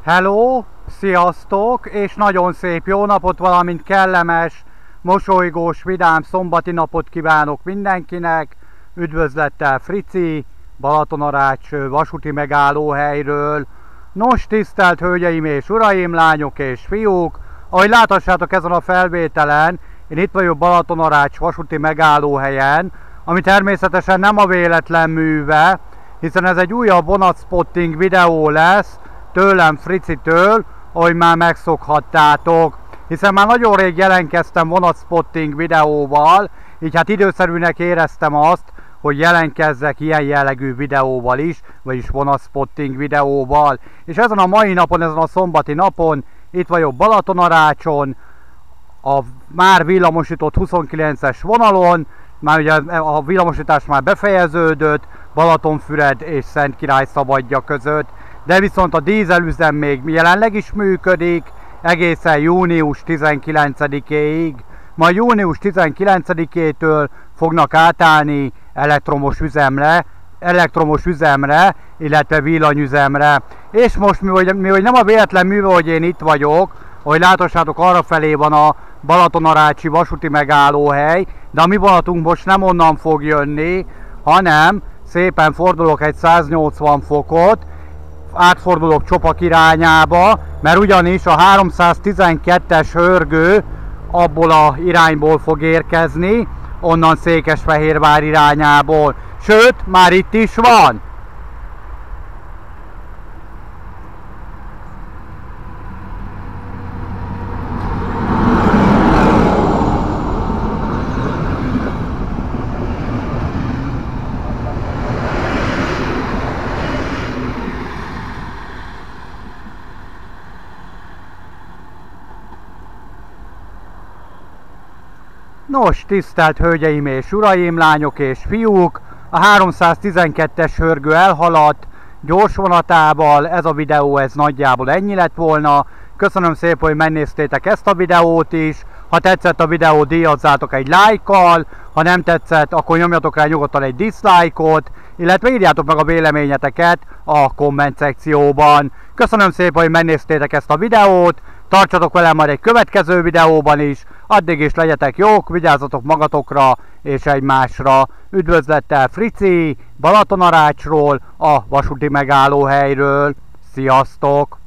Hello, sziasztok, és nagyon szép jó napot, valamint kellemes, mosolygós, vidám szombati napot kívánok mindenkinek. Üdvözlettel Frici, Balatonarác vasúti megállóhelyről. Nos, tisztelt hölgyeim és uraim, lányok és fiúk, ahogy láthatjátok ezen a felvételen, én itt vagyok Balatonarác vasúti megállóhelyen, ami természetesen nem a véletlen műve, hiszen ez egy újabb vonatspotting videó lesz, tőlem, Fricitől, ahogy már megszokhattátok, hiszen már nagyon rég jelentkeztem vonatspotting videóval, így hát időszerűnek éreztem azt, hogy jelentkezzek ilyen jellegű videóval is, vagyis vonatspotting videóval. És ezen a mai napon, ezen a szombati napon itt vagyok Balatonarácson, a már villamosított 29-es vonalon, már ugye a villamosítás már befejeződött, Balatonfüred és Szentkirályszabadja között, de viszont a dízelüzem még jelenleg is működik, egészen június 19-éig. Majd június 19-től fognak átállni elektromos üzemre, illetve villanyüzemre. És most mi hogy nem a véletlen műve, hogy én itt vagyok, ahogy láthatjátok, arrafelé van a balatonarácsi vasúti megállóhely, de a mi vonatunk most nem onnan fog jönni, hanem szépen fordulok egy 180 fokot, átfordulok Csopak irányába, mert ugyanis a 312-es hörgő abból a irányból fog érkezni, onnan Székesfehérvár irányából. Sőt, már itt is van! Nos, tisztelt hölgyeim és uraim, lányok és fiúk, a 312-es hörgő elhaladt gyors vonatával, ez a videó nagyjából ennyi lett volna. Köszönöm szépen, hogy megnéztétek ezt a videót is. Ha tetszett a videó, díjazzátok egy lájkkal, ha nem tetszett, akkor nyomjatok rá nyugodtan egy dislike-ot, illetve írjátok meg a véleményeteket a komment szekcióban. Köszönöm szépen, hogy megnéztétek ezt a videót, tartsatok velem majd egy következő videóban is, addig is legyetek jók, vigyázzatok magatokra és egymásra. Üdvözlettel Frici, Balatonarácsról, a vasúti megállóhelyről. Sziasztok!